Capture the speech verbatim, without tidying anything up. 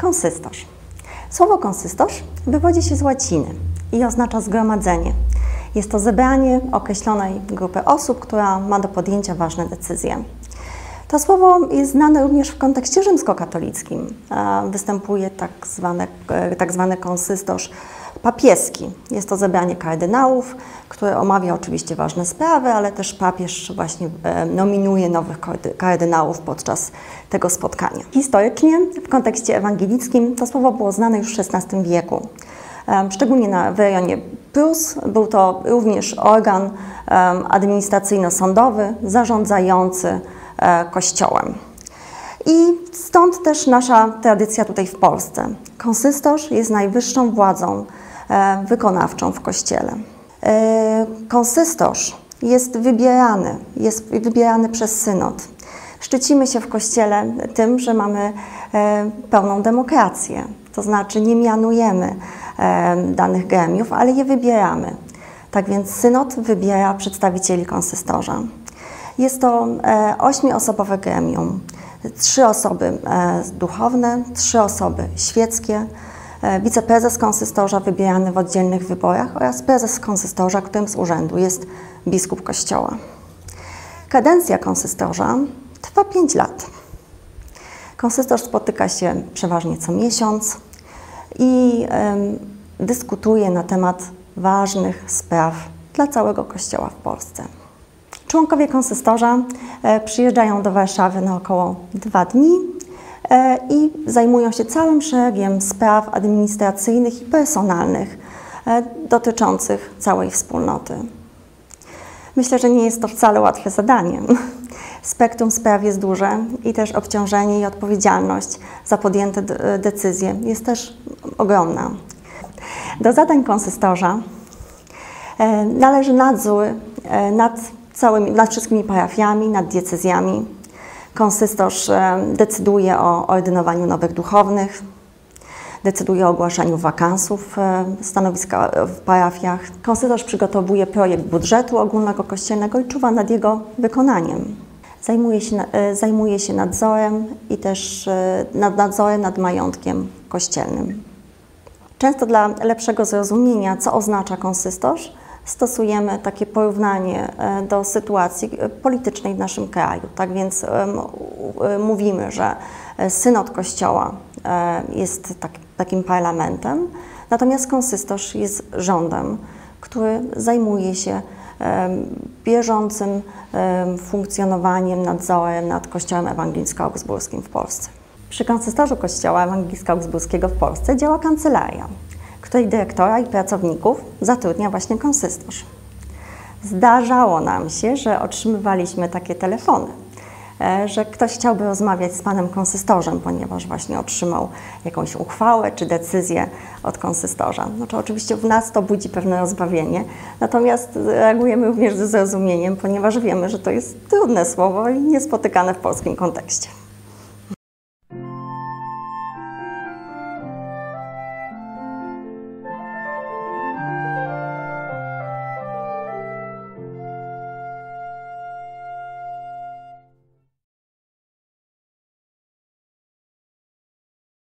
Konsystorz. Słowo konsystorz wywodzi się z łaciny i oznacza zgromadzenie. Jest to zebranie określonej grupy osób, która ma do podjęcia ważne decyzje. To słowo jest znane również w kontekście rzymskokatolickim. Występuje tak zwany, tak zwany konsystorz papieski. Jest to zebranie kardynałów, które omawia oczywiście ważne sprawy, ale też papież właśnie nominuje nowych kardynałów podczas tego spotkania. Historycznie w kontekście ewangelickim to słowo było znane już w szesnastym wieku. Szczególnie na, w rejonie Prus był to również organ administracyjno-sądowy zarządzający Kościołem. I stąd też nasza tradycja tutaj w Polsce. Konsystorz jest najwyższą władzą wykonawczą w Kościele. Konsystorz jest wybierany, jest wybierany przez synod. Szczycimy się w Kościele tym, że mamy pełną demokrację, to znaczy nie mianujemy danych gremiów, ale je wybieramy. Tak więc synod wybiera przedstawicieli konsystorza. Jest to ośmioosobowe gremium. Trzy osoby duchowne, trzy osoby świeckie, wiceprezes konsystorza wybierany w oddzielnych wyborach oraz prezes konsystorza, którym z urzędu jest biskup Kościoła. Kadencja konsystorza trwa pięć lat. Konsystorz spotyka się przeważnie co miesiąc i y, dyskutuje na temat ważnych spraw dla całego Kościoła w Polsce. Członkowie konsystorza e, przyjeżdżają do Warszawy na około dwa dni e, i zajmują się całym szeregiem spraw administracyjnych i personalnych e, dotyczących całej wspólnoty. Myślę, że nie jest to wcale łatwe zadanie. Spektrum spraw jest duże i też obciążenie i odpowiedzialność za podjęte decyzje jest też ogromna. Do zadań konsystorza e, należy nadzór e, nad Całymi, nad wszystkimi parafiami, nad diecezjami. Konsystorz decyduje o ordynowaniu nowych duchownych, decyduje o ogłaszaniu wakansów stanowiska w parafiach. Konsystorz przygotowuje projekt budżetu ogólnego kościelnego i czuwa nad jego wykonaniem. Zajmuje się, zajmuje się nadzorem i też nad nadzorem nad majątkiem kościelnym. Często dla lepszego zrozumienia, co oznacza konsystorz, stosujemy takie porównanie do sytuacji politycznej w naszym kraju. Tak więc mówimy, że synod Kościoła jest tak, takim parlamentem, natomiast konsystorz jest rządem, który zajmuje się bieżącym funkcjonowaniem, nadzorem nad Kościołem Ewangelicko-Augsburskim w Polsce. Przy konsystorzu Kościoła Ewangelicko-Augsburskiego w Polsce działa kancelaria, której dyrektora i pracowników zatrudnia właśnie konsystorz. Zdarzało nam się, że otrzymywaliśmy takie telefony, że ktoś chciałby rozmawiać z panem konsystorzem, ponieważ właśnie otrzymał jakąś uchwałę czy decyzję od konsystorza. Znaczy, oczywiście w nas to budzi pewne rozbawienie, natomiast reagujemy również ze zrozumieniem, ponieważ wiemy, że to jest trudne słowo i niespotykane w polskim kontekście.